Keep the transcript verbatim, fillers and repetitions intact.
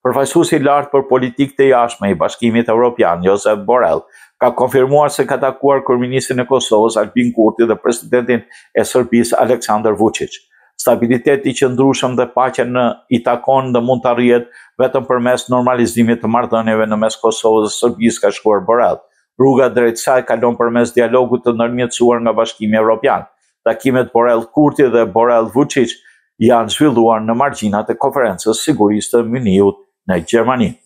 Përfaqësuesi i lartë për politikë të jashtme i Bashkimit Evropian, Josep Borrell, ka konfirmuar se ka takuar kryeministrin e Kosovës Albin Kurti dhe presidentin e Serbisë Aleksandar Vučić. Stabiliteti i qëndrueshëm dhe paqja në i takon dhe mund të arrihet vetëm përmes normalizimit të marrëdhënieve në mes Kosovës dhe Serbisë, ka shkruar Borrell. Rruga drejt saj kalon përmes dialogut të ndërmjetësuar nga Bashkimi Evropian. Takimet Borrell-Kurti dhe Borrell-Vučić janë zhvilluar në margjinat e konferencës sigurisë të Muniut në Gjermani.